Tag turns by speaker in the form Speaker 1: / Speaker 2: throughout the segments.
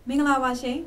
Speaker 1: မင်္ဂလာပါရှင်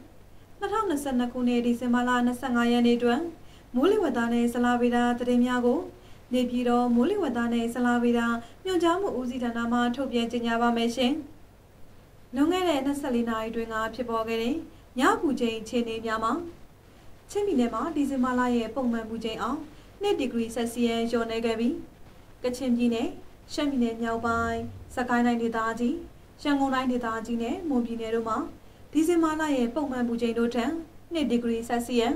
Speaker 1: 2022ခုနှစ်ဒီဇင်ဘာလ25ရက်နေ့တွင်မိုးလေဝသနဲ့ဇလဗေဒသတင်းများကိုနေပြည်တော်မိုးလေဝသနဲ့ဇလဗေဒညွှန်ကြားမှုဦးစီးဌာနမှထုတ်ပြန်ကြေညာပါမယ်ရှင်လွန်ခဲ့တဲ့24နာရီတွင်ကဖြစ်ပေါ်ခဲ့တဲ့ညပူချိန်အခြေအနေများမှာချင်းပြည်နယ်မှာဒီဇင်ဘာလရဲ့ပုံမှန်ပူချိန်အောင်2ဒီဂရီဆက်စီယံလျော့နေခဲ့ပြီးကချင်ပြည်နယ်ရှမ်းပြည်နယ်မြောက်ပိုင်းစကိုင်းတိုင်းဒေသကြီးရန်ကုန်တိုင်းဒေသကြီးနဲ့မွန်ပြည်နယ်တို့မှာဒီဇင်ဘာလရဲ့ပုံမှန်ပူချိန်တို့ထက်2ဒီဂရီဆက်စီယံ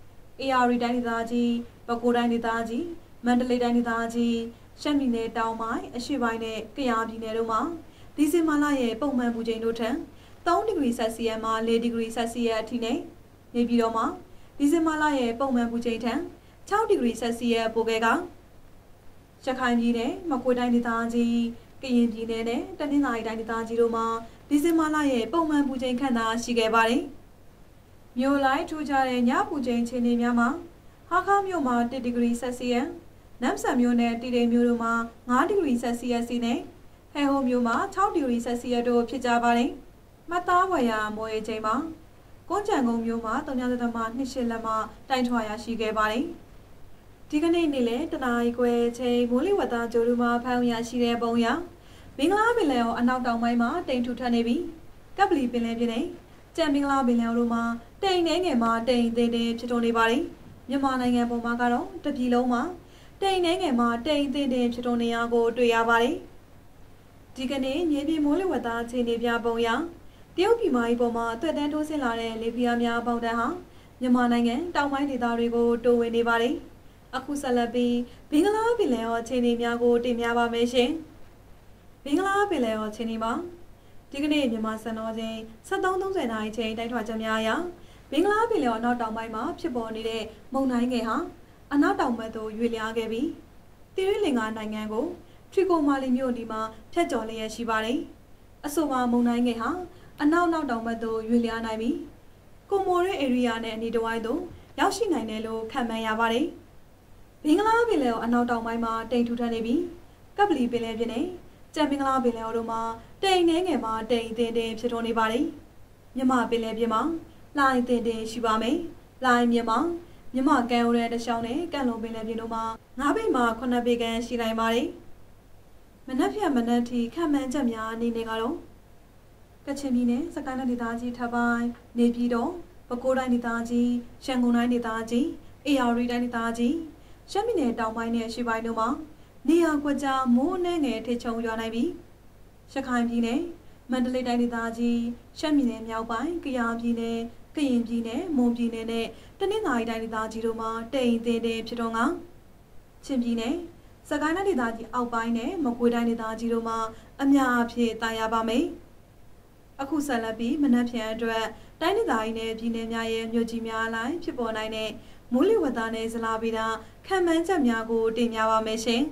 Speaker 1: AR တိုင်းဒေသကြီးပဲခူးတိုင်းဒေသကြီးမန္တလေးတိုင်းဒေသကြီးရှမ်းပြည်နယ်တောင်ပိုင်းအရှေ့ပိုင်းနဲ့ကယားပြည်နယ်တို့မှာဒီဇင်ဘာလရဲ့ပုံမှန်ပူချိန်တို့ထက်3ဒီဂရီဆက်စီယံမှ4ဒီဂရီဆက်စီယံအထိနဲ့နေပြည်တော်မှာဒီဇင်ဘာလရဲ့ပုံမှန်ပူချိန်ထက်6ဒီဂရီဆက်စီယံပိုခဲ့ကရခိုင်ပြည်နယ်မကွေးတိုင်းဒေသကြီးကရင်ပြည်နယ်နဲ့တနင်္သာရီတိုင်းဒေသကြီးတို့မှာဒီဇင်ဘာလရဲ့ပုံမှန်ပူချိန်ခန့်သာရှိခဲ့ပါတယ်။မြို့လိုက်ထူးခြားတဲ့ညပူချိန်အခြေအနေများမှာဟာခါမြို့မှာ1ဒီဂရီဆက်စီယံ၊နမ်ဆန်မြို့နဲ့တီတိန်မြို့တို့မှာ5ဒီဂရီဆက်စီယံစီနဲ့ဟဲဟိုမြို့မှာ6ဒီဂရီဆက်စီယံတို့ဖြစ်ကြပါတယ်။မသားဝရမိုးရေချိန်မှာကွန်ကြံကုန်းမြို့မှာ3.28လက်မှတိုင်ထွာရရှိခဲ့ပါတယ်။ဒီကနေ့နေ့လယ်တနာရီခွဲချိန်မိုးလေဝသကြိုးတို့မှာဖမ်းရရှိတဲ့ပုံရမင်္ဂလာပင်လယ်ော်အနောက်တောင်ပိုင်းမှာတိမ်ထူထပ်နေပြီးကပ်ပလီပင်လယ်ပြင်နဲ့ကြံမင်္ဂလာပင်လယ်ော်တို့မှာတိမ်နှဲငယ်မှာတိမ်သေးသေးဖြစ်ထွန်းနေပါတယ်မြန်မာနိုင်ငံပေါ်မှာကတော့တပြည်လုံးမှာတိမ်နှဲငယ်မှာတိမ်သေးသေးဖြစ်ထွန်းနေရကိုတွေ့ရပါတယ်ဒီကနေ့မြေပြင်မိုးလေဝသအခြေအနေပြပုံရတရုတ်ပြည်မကြီးပေါ်မှာသွက်တန်းထိုးဆင်းလာတဲ့လေပြင်းများပေါင်းတန်းဟာမြန်မာနိုင်ငံတောင်ပိုင်းဒေသတွေကိုတိုးဝင်နေပါတယ်အခုဆက်လက်ပြီးဘင်္ဂလားပင်လယ်ော်အခြေအနေများကိုတင်ပြပါမယ်ရှင်မင်္ဂလာပင်လယ်ော်ချင်းဒီမှာဒီကနေ့မြန်မာစံတော်ချိန်73:30နာရီချိန်တိုက်ထွာချက်များအရမင်္ဂလာပင်လယ်ော်နောက်တောင်ပိုင်းမှာဖြစ်ပေါ်နေတဲ့မုန်တိုင်းငယ်ဟာအနောက်တောင်ဘက်သို့ရွေ့လျားခဲ့ပြီးသီရိလင်္ကာနိုင်ငံကိုထရီကိုမာလီမြို့ဒီမှာဖြတ်ကျော်လျက်ရှိပါတယ်အဆိုပါမုန်တိုင်းငယ်ဟာအနောက်တောင်ဘက်သို့ရွေ့လျားနိုင်ပြီးကိုမိုရဲဧရိယာနဲ့အနီးတစ်ဝိုက်သို့ရောက်ရှိနိုင်တယ်လို့ခန့်မှန်းရပါတယ်မင်္ဂလာပင်လယ်ော်အနောက်တောင်ပိုင်းမှာတိမ်ထူထပ်နေပြီးကပ်ပလီပင်လယ်ပြင်နဲ့ကြံမင်္ဂလာပင်လယ်ော်တို့မှာတိမ်နှဲငယ်မှာတိမ်အင်းတင်းဖြစ်ထွန်းနေပါတယ်မြမပင်လယ်ပြင်မှာလိုင်းအင်းတင်းရှိပါမယ်လိုင်းမြမကံရိုးတဲ့တချောင်းနဲ့ကန့်လုံးပင်လယ်ပြင်တို့မှာ9ဘိတ်မှ9ဘိတ်ခန့်ရှိနိုင်ပါတယ်မနက်ဖြန်မနက်ထိခံမှန်းချက်များအနေနဲ့ကတော့ကချင်ပြည်နယ်စကိုင်းတိုင်းဒေသကြီးထပ်ပိုင်းနေပြည်တော်ပဲခူးတိုင်းဒေသကြီးရန်ကုန်တိုင်းဒေသကြီးအေရဝတီတိုင်းဒေသကြီးရှမ်းပြည်နယ်တောင်ပိုင်းနဲ့အရှေ့ပိုင်းတို့မှာနေရာကွက်ကြားမိုးအနှဲငယ်ထိချုံရွာနိုင်ပြီးရခိုင်ပြည်နယ်မန္တလေးတိုင်းဒေသကြီးရှမ်းပြည်နယ်မြောက်ပိုင်းကယားပြည်နယ်ကရင်ပြည်နယ်မွန်ပြည်နယ်နဲ့တနင်္သာရီတိုင်းဒေသကြီးတို့မှာတိမ်သေးသေးဖြစ်တော့ကချင်းပြည်နယ်စကိုင်းတိုင်းဒေသကြီးအောက်ပိုင်းနဲ့မကွေးတိုင်းဒေသကြီးတို့မှာအများအပြားတာယာပါမယ်အခုဆက်လက်ပြီးမနက်ဖြန်အတွက်တိုင်းဒေသကြီးနဲ့ပြည်နယ်များရဲ့မြို့ကြီးများအလိုက်ဖြစ်ပေါ်နိုင်တဲ့မိုးလေဝသနဲ့ဇလဗေဒခံမှန်းချက်များကိုတင်ပြပါမယ်ရှင်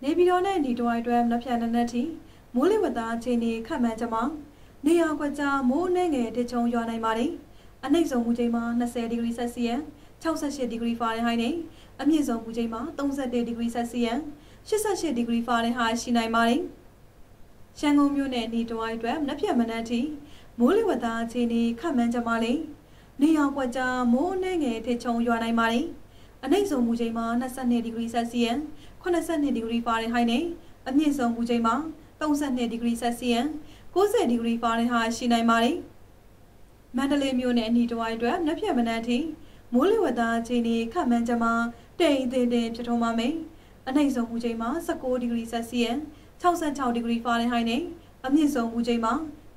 Speaker 1: နေပြည်တော်နဲ့ညီတော်အတွက်မဖြန်တဲ့ထိမိုးလေဝသအခြေအနေခန့်မှန်းချက်မှာနေရာကွက်ကြားမိုးနှင်းငယ်တချုံရွာနိုင်ပါတယ်အနှိမ့်ဆုံးမူချိန်မှာ20ဒီဂရီဆက်စီယံ68ဒီဂရီဖာရင်ဟိုက်နဲ့အမြင့်ဆုံးမူချိန်မှာ31ဒီဂရီဆက်စီယံ88ဒီဂရီဖာရင်ဟိုက်ရှိနိုင်ပါတယ်ရန်ကုန်မြို့နယ်ညီတော်အတွက်မဖြန်မနက်ထိမိုးလေဝသအခြေအနေခန့်မှန်းချက်မှာလေနေရာကွက်ကြားမိုးနှင်းငယ်တချုံရွာနိုင်ပါတယ်အနှိမ့်ဆုံးမူချိန်မှာ22ဒီဂရီဆက်စီယံ82ဒီဂရီဖာရင်ဟိုက်နဲ့အမြင့်ဆုံးမူချိန်မှာ32ဒီဂရီဆက်စီယံ90ဒီဂရီဖာရင်ဟိုက်ရှိနိုင်ပါတယ်မန္တလေးမြို့နယ်အနီးတစ်ဝိုက်အတွက်မဖြတ်မနှမ်းထိမိုးလေဝသအခြေအနေခန့်မှန်းချက်မှာတိမ်တင်ဖြစ်ထွန်းပါမယ်အနှိမ့်ဆုံးမူချိန်မှာ19ဒီဂရီဆက်စီယံ66ဒီဂရီဖာရင်ဟိုက်နဲ့အမြင့်ဆုံးမူချိန်မှာ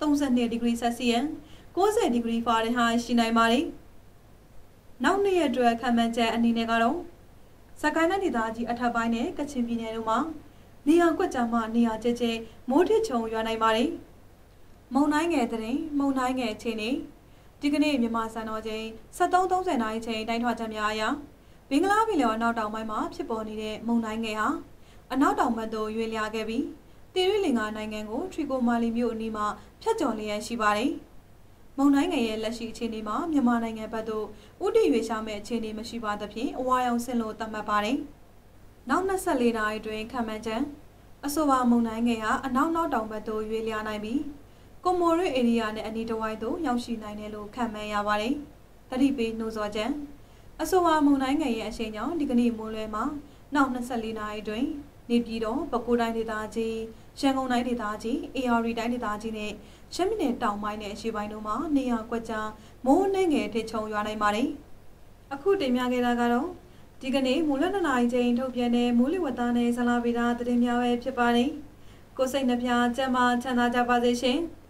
Speaker 1: 32ဒီဂရီဆက်စီယံ90ဒီဂရီဖာရင်ဟိုက်ရှိနိုင်ပါတယ်နောက်နေ့ရက်အတွက်ခန့်မှန်းချက်အနေနဲ့ကတော့စကိုင်းတိုင်းဒေသကြီးအထက်ပိုင်းနဲ့ကချင်ပြည်နယ်တို့မှာနေရာကွက်ကြားမှနေရာကျကျမိုးထစ်ချုံရွာနိုင်ပါတယ်မုန်တိုင်းငယ်တဲ့မုန်တိုင်းငယ်အခြေအနေဒီကနေ့မြန်မာစံတော်ချိန်73:30နာရီချိန်တိုင်းထွာချက်များအရဘင်္ဂလားပင်လယ်အနောက်တောင်ပိုင်းမှာဖြစ်ပေါ်နေတဲ့မုန်တိုင်းငယ်ဟာအနောက်တောင်ဘက်သို့ရွေ့လျားခဲ့ပြီးတီရီလင်္ကာနိုင်ငံကိုထရီကိုမာလီမြို့အနီးမှာဖြတ်ကျော်လျက်ရှိပါတယ်မုန်တိုင်းငယ်ရဲ့လက်ရှိအခြေအနေမှာမြန်မာနိုင်ငံဘက်သို့ဥတီရွေ့ရှာမဲ့အခြေအနေမရှိပါသဖြင့်အဝါရောင်ဆင့်လို့သတ်မှတ်ပါတယ်နောက်24နာရီတွင်ခံမှန်းချက်အဆိုပါမုန်တိုင်းငယ်ဟာအနောက်တောင်ဘက်သို့ရွေ့လျားနိုင်ပြီးကွန်မိုရီဧရိယာနဲ့အနီးတစ်ဝိုက်သို့ရောက်ရှိနိုင်တယ်လို့ခန့်မှန်းရပါတယ်။တတိပေးနှိုးဆော်ချက်အဆိုပါမုန်တိုင်းငယ်ရဲ့အရှိန်ကြောင့်ဒီကနေ့မိုးလွဲမှာနောက်24နာရီတွင်နေပြည်တော်ပဲခူးတိုင်းဒေသကြီးရန်ကုန်တိုင်းဒေသကြီး AR တိုင်းဒေသကြီးနဲ့ရှမ်းပြည်နယ်တောင်ပိုင်းနဲ့အရှေ့ပိုင်းတို့မှာနေရာကွက်ကြားမိုးနှင်းငယ်ထစ်ချုံရွာနိုင်ပါတယ်။အခုတင်ပြခဲ့တာကတော့ဒီကနေ့မိုးလွဲ2နာရီချိန်ထုတ်ပြန်တဲ့မိုးလေဝသနဲ့ဇလဗေဒသတင်းများပဲဖြစ်ပါတယ်။ကိုစိတ်နှပြကျန်းမာချမ်းသာကြပါစေရှင်။